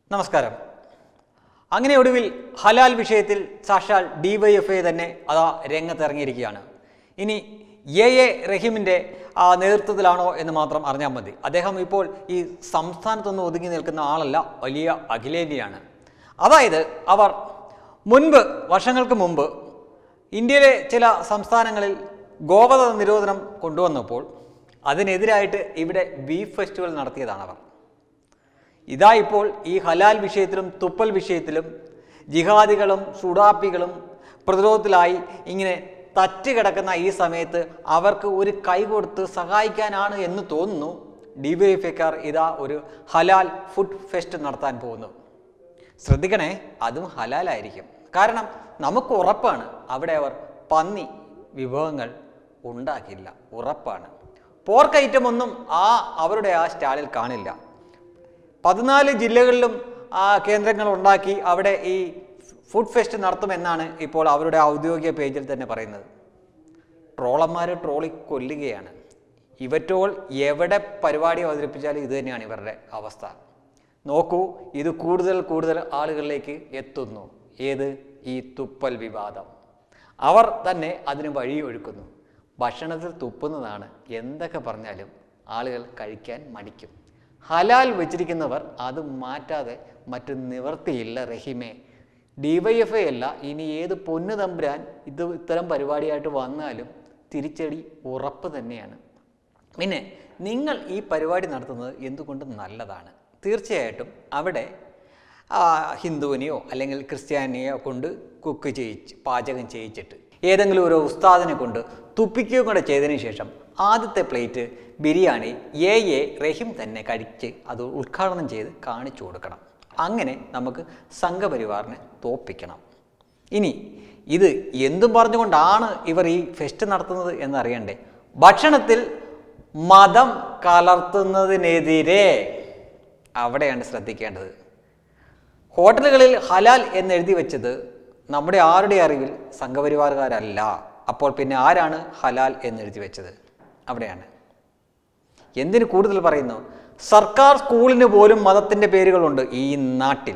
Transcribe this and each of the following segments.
നമസ്കാരം. അങ്ങനെ ഒടുവിൽ ഹലാൽ വിഷയത്തിൽ സാക്ഷാൽ ഡിവൈഎഫ്ഐ തന്നെ അതാ രംഗത്തിറങ്ങിയിരിക്കുകയാണ്. ഇനി എ റഹീമിൻ്റെ നേതൃത്വത്തിലാണോ എന്ന് മാത്രം അറിഞ്ഞാൽ മതി. അദ്ദേഹം ഇപ്പോൾ ഈ സംസ്ഥാനത്തൊന്നും ഒതുങ്ങി നിൽക്കുന്ന ആളല്ല, വലിയ അഖിലേന്ത്യയാണ്. അതായത് അവർ വർഷങ്ങൾക്ക് മുമ്പ് ഇന്ത്യയിലെ ചില സംസ്ഥാനങ്ങളിൽ ഗോവധ നിരോധനം കൊണ്ടുവന്നപ്പോൾ അതിനെതിരായിട്ട് ഇവിടെ ബീഫ് ഫെസ്റ്റിവൽ നടത്തിയതാണ് അവർ. ഇതാ ഇപ്പോൾ ഈ ഹലാൽ വിഷയത്തിലും തുപ്പൽ വിഷയത്തിലും ജിഹാദികളും സുഡാപ്പികളും പ്രതിരോധത്തിലായി ഇങ്ങനെ തറ്റുകിടക്കുന്ന ഈ സമയത്ത് അവർക്ക് ഒരു കൈ കൊടുത്ത് സഹായിക്കാനാണ് എന്ന് തോന്നുന്നു ഡിവൈഎഫ്ഐക്കാർ ഇതാ ഒരു ഹലാൽ ഫുഡ് ഫെസ്റ്റ് നടത്താൻ പോകുന്നു. ശ്രദ്ധിക്കണേ, അതും ഹലാലായിരിക്കും. കാരണം നമുക്ക് ഉറപ്പാണ് അവിടെ അവർ പന്നി വിഭവങ്ങൾ ഉണ്ടാക്കില്ല, ഉറപ്പാണ്. പോർക്ക് ഐറ്റം ഒന്നും അവരുടെ സ്റ്റാളിൽ കാണില്ല. 14 ജില്ലകളിലും കേന്ദ്രങ്ങൾ ഉണ്ടാക്കി അവിടെ ഈ ഫുഡ് ഫെസ്റ്റ് നടത്തുമെന്നാണ് ഇപ്പോൾ അവരുടെ ഔദ്യോഗിക പേജിൽ തന്നെ പറയുന്നത്. ട്രോളന്മാർ ട്രോളി കൊല്ലുകയാണ്. ഇവറ്റോൾ എവിടെ പരിപാടി അവതരിപ്പിച്ചാലും ഇത് തന്നെയാണ് ഇവരുടെ അവസ്ഥ. നോക്കൂ, ഇത് കൂടുതൽ ആളുകളിലേക്ക് എത്തുന്നു. ഏത്? ഈ തുപ്പൽ വിവാദം. അവർ തന്നെ അതിന് വഴിയൊഴുക്കുന്നു. ഭക്ഷണത്തിൽ തുപ്പുന്നതാണ് എന്തൊക്കെ പറഞ്ഞാലും ആളുകൾ കഴിക്കാൻ മടിക്കും. ഹലാൽ വെച്ചിരിക്കുന്നവർ അത് മാറ്റാതെ മറ്റു നിവർത്തിയില്ല. റഹീമേ, ഡിവൈഎഫ്ഐ അല്ല, ഇനി ഏത് പൊന്നു തമ്പുരാൻ ഇത്തരം പരിപാടിയായിട്ട് വന്നാലും തിരിച്ചടി ഉറപ്പ് തന്നെയാണ്. പിന്നെ നിങ്ങൾ ഈ പരിപാടി നടത്തുന്നത് എന്തുകൊണ്ട് നല്ലതാണ്. തീർച്ചയായിട്ടും അവിടെ ഹിന്ദുവിനെയോ അല്ലെങ്കിൽ ക്രിസ്ത്യാനിയെയോ കൊണ്ട് പാചകം ചെയ്യിച്ചിട്ട് ഏതെങ്കിലും ഒരു ഉസ്താദിനെ കൊണ്ട് തുപ്പിക്കുകയും കൂടെ ചെയ്തതിന് ശേഷം ആദ്യത്തെ പ്ലേറ്റ് ബിരിയാണി റഹീം തന്നെ കഴിച്ച് അത് ഉദ്ഘാടനം ചെയ്ത് കാണിച്ചു കൊടുക്കണം. അങ്ങനെ നമുക്ക് സംഘപരിവാറിനെ തോൽപ്പിക്കണം. ഇനി ഇത് എന്തും പറഞ്ഞുകൊണ്ടാണ് ഇവർ ഈ ഫെസ്റ്റ് നടത്തുന്നത് എന്നറിയണ്ടേ? ഭക്ഷണത്തിൽ മതം കലർത്തുന്നതിനെതിരെ അവിടെയാണ് ശ്രദ്ധിക്കേണ്ടത്. ഹോട്ടലുകളിൽ ഹലാൽ എന്നെഴുതി വെച്ചത് നമ്മുടെ ആരുടെ അറിവിൽ സംഘപരിവാറുകാരല്ല. അപ്പോൾ പിന്നെ ആരാണ് ഹലാൽ എന്നെഴുതി വെച്ചത്? അവിടെയാണ്. എന്തിന് കൂടുതൽ പറയുന്നു? സർക്കാർ സ്കൂളിന് പോലും മതത്തിൻ്റെ പേരുകളുണ്ട് ഈ നാട്ടിൽ.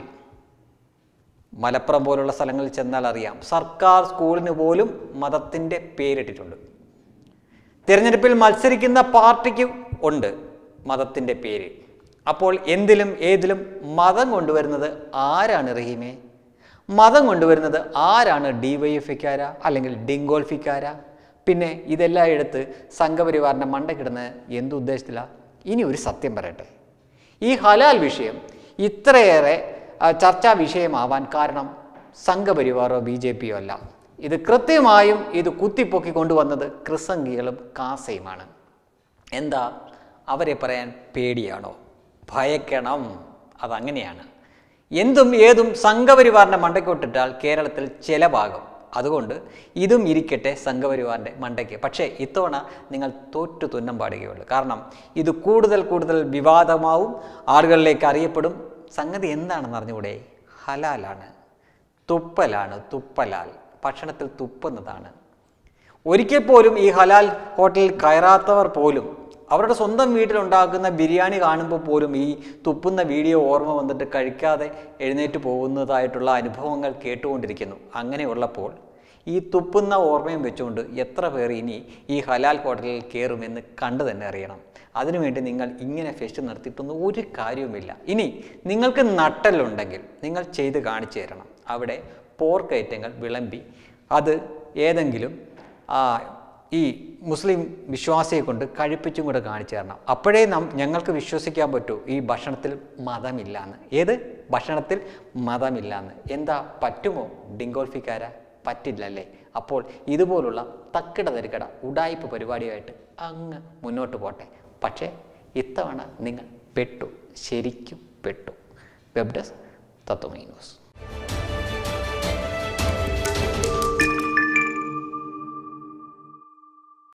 മലപ്പുറം പോലുള്ള സ്ഥലങ്ങളിൽ ചെന്നാൽ അറിയാം, സർക്കാർ സ്കൂളിന് പോലും മതത്തിൻ്റെ പേരിട്ടിട്ടുണ്ട്. തിരഞ്ഞെടുപ്പിൽ മത്സരിക്കുന്ന പാർട്ടിക്ക് ഉണ്ട് മതത്തിൻ്റെ പേര്. അപ്പോൾ എന്തിലും ഏതിലും മതം കൊണ്ടുവരുന്നത് ആരാണ് റഹീമേ? മതം കൊണ്ടുവരുന്നത് ആരാണ്? ഡിവൈഎഫ്ഐക്കാരാ അല്ലെങ്കിൽ ഡിങ്കോൾഫിക്കാരാ? പിന്നെ ഇതെല്ലാം എടുത്ത് സംഘപരിവാറിൻ്റെ മണ്ടക്കിടുന്ന എന്തുദ്ദേശത്തിലാണ്? ഇനി ഒരു സത്യം പറയട്ടെ, ഈ ഹലാൽ വിഷയം ഇത്രയേറെ ചർച്ചാ വിഷയമാവാൻ കാരണം സംഘപരിവാറോ BJP യോ അല്ല. ഇത് കൃത്യമായും ഇത് കുത്തിപ്പൊക്കി കൊണ്ടുവന്നത് ക്രിസംഖികളും കാസയുമാണ്. എന്താ? അവരെ പറയാൻ പേടിയാണോ? ഭയക്കണം. അതങ്ങനെയാണ്. എന്തും ഏതും സംഘപരിവാറിൻ്റെ മണ്ടയ്ക്കൊട്ടിട്ടാൽ കേരളത്തിൽ ചിലവാകും. അതുകൊണ്ട് ഇതും ഇരിക്കട്ടെ സംഘപരിവാറിൻ്റെ മണ്ടയ്ക്ക്. പക്ഷേ ഇത്തവണ നിങ്ങൾ തോറ്റു തുന്നം പാടുകയുള്ളൂ. കാരണം ഇത് കൂടുതൽ വിവാദമാവും, ആളുകളിലേക്ക് അറിയപ്പെടും. സംഗതി എന്താണെന്ന് അറിഞ്ഞുകൂടെ? ഹലാലാണ്, തുപ്പലാണ്. തുപ്പലാൽ ഭക്ഷണത്തിൽ തുപ്പുന്നതാണ്. ഒരിക്കൽ പോലും ഈ ഹലാൽ ഹോട്ടലിൽ കയറാത്തവർ പോലും അവരുടെ സ്വന്തം വീട്ടിലുണ്ടാക്കുന്ന ബിരിയാണി കാണുമ്പോൾ പോലും ഈ തുപ്പുന്ന വീഡിയോ ഓർമ്മ വന്നിട്ട് കഴിക്കാതെ എഴുന്നേറ്റ് പോകുന്നതായിട്ടുള്ള അനുഭവങ്ങൾ കേട്ടുകൊണ്ടിരിക്കുന്നു. അങ്ങനെയുള്ളപ്പോൾ ഈ തുപ്പുന്ന ഓർമ്മയും വെച്ചുകൊണ്ട് എത്ര പേർ ഇനി ഈ ഹലാൽ ഹോട്ടലിൽ കയറുമെന്ന് കണ്ടു തന്നെ അറിയണം. അതിനുവേണ്ടി നിങ്ങൾ ഇങ്ങനെ ഫെസ്റ്റ് നടത്തിയിട്ടൊന്നും ഒരു കാര്യവുമില്ല. ഇനി നിങ്ങൾക്ക് നട്ടലുണ്ടെങ്കിൽ നിങ്ങൾ ചെയ്ത് കാണിച്ചു തരണം. അവിടെ പോർക്ക് ഐറ്റങ്ങൾ വിളമ്പി അത് ഏതെങ്കിലും ഈ മുസ്ലിം വിശ്വാസിയെ കൊണ്ട് കഴിപ്പിച്ചും കൂടെ കാണിച്ചു തരണം. അപ്പോഴേ ഞങ്ങൾക്ക് വിശ്വസിക്കാൻ പറ്റൂ ഈ ഭക്ഷണത്തിൽ മതമില്ലാന്ന്. ഏത് ഭക്ഷണത്തിൽ മതമില്ലാന്ന്? എന്താ പറ്റുമോ ഡിങ്കോൾഫിക്കാരാ? പറ്റില്ലല്ലേ? അപ്പോൾ ഇതുപോലുള്ള തക്കിട തരിക്കട ഉഡായിപ്പ് പരിപാടിയായിട്ട് അങ്ങ് മുന്നോട്ട് പോട്ടെ. പക്ഷേ ഇത്തവണ നിങ്ങൾ പെട്ടു, ശരിക്കും പെട്ടു. Web desk Tatwamayi news.